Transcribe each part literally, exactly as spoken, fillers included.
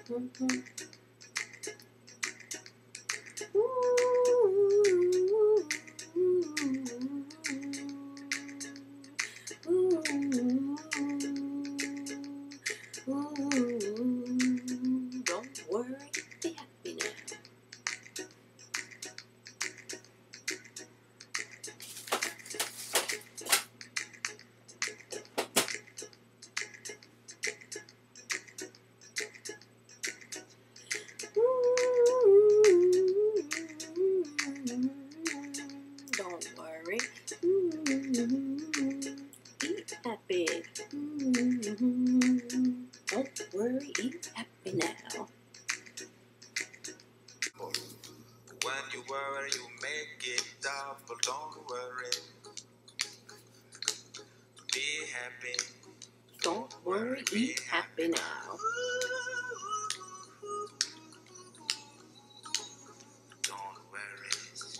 Don't worry, be happy now. Don't worry, be happy. Don't worry, be happy now. When you worry, you make it double. Don't worry, be happy. Don't worry, be happy now. Don't worry,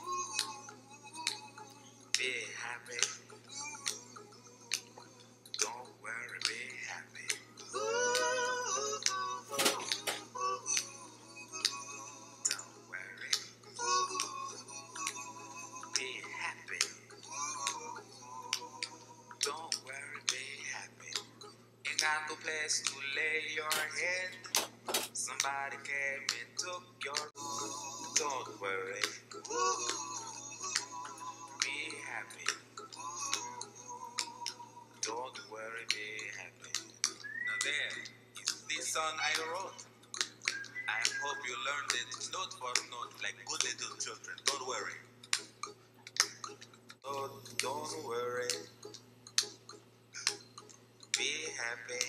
be happy. Don't worry, be happy. Don't worry, be happy. Don't worry, be happy. Ain't got no place to lay your head. Somebody came and took your. Don't worry, be happy. Don't worry, be happy. Now there is this song I wrote. I hope you learned it note for note like good little children. Don't worry. Oh, don't worry. Be happy.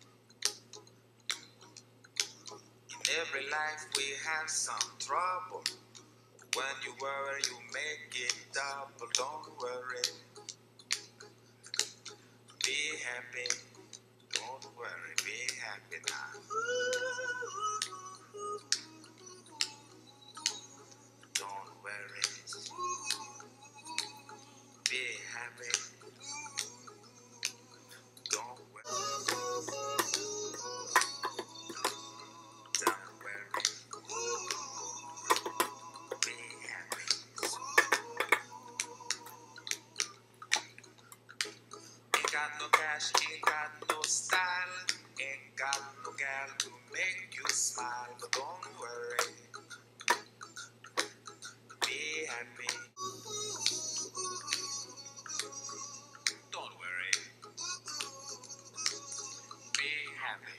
In every life we have some trouble. When you worry, you make it double. Don't worry. Be happy. Don't worry. Be happy now. Don't worry. Be happy. Don't worry. Don't worry. Be happy. Ain't got no cash, ain't got no style, ain't got no gal to make you smile. But don't worry. Be happy. Don't worry. Be happy.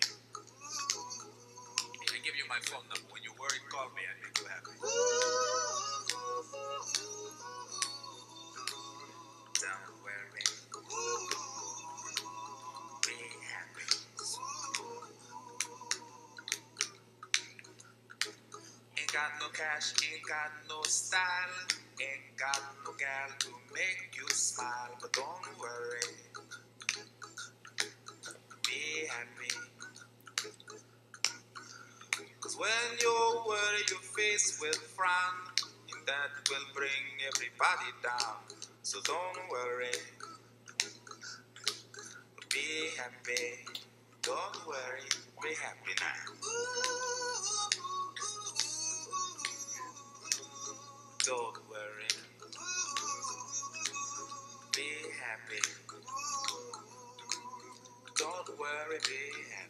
I give you my phone number. When you worry, call me. I make you happy. Don't worry. Be happy. Ain't got no cash, ain't got no style, ain't got no gal to make you smile. But don't worry. Be happy. Cause when you worry, your face will frown, and that will bring everybody down. So don't worry, be happy. Don't worry, be happy now. Don't worry, be happy. Don't worry, be happy.